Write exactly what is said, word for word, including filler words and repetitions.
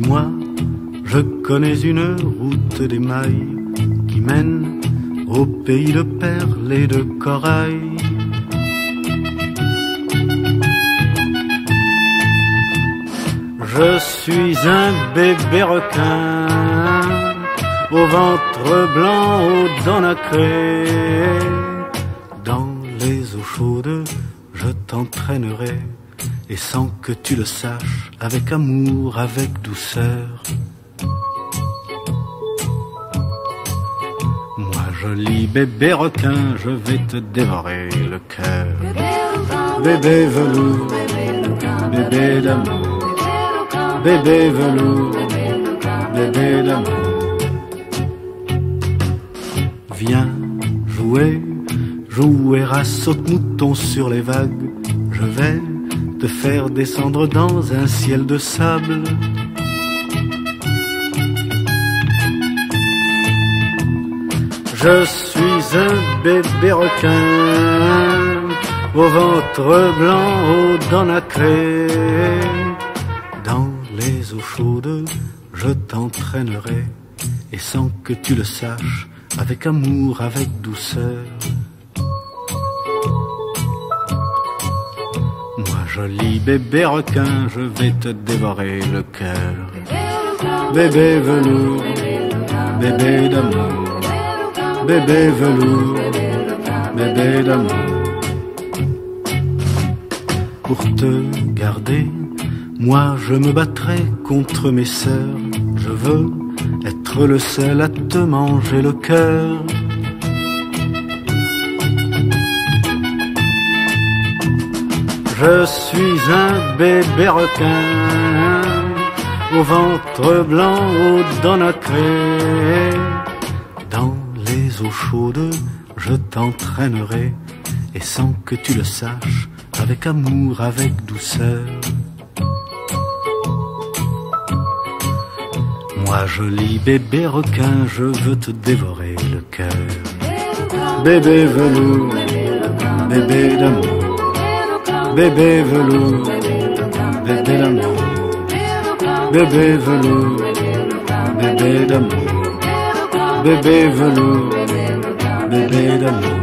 Moi, je connais une route d'émail qui mène au pays de perles et de corail. Je suis un bébé requin au ventre blanc, aux dents nacrées. Dans les eaux chaudes, je t'entraînerai, et sans que tu le saches, avec amour, avec douceur. Moi, joli bébé requin, je vais te dévorer le cœur. Bébé velours, bébé d'amour, bébé velours, bébé d'amour. Viens jouer, jouer à saute-mouton sur les vagues. Je vais te faire descendre dans un ciel de sable. Je suis un bébé requin au ventre blanc, aux dents nacrées. Dans les eaux chaudes, je t'entraînerai, et sans que tu le saches, avec amour, avec douceur. Moi, joli bébé requin, je vais te dévorer le cœur. Bébé velours, bébé d'amour, bébé velours, bébé d'amour. Pour te garder, moi je me battrai contre mes sœurs. Je veux être le seul à te manger le cœur. Je suis un bébé requin au ventre blanc, aux dents nacrées. Dans les eaux chaudes, je t'entraînerai, et sans que tu le saches, avec amour, avec douceur. Moi, joli bébé requin, je veux te dévorer le cœur. Bébé velours, bébé d'amour, bébé velours, bébé d'amour, bébé velours, bébé d'amour, bébé velours, bébé d'amour.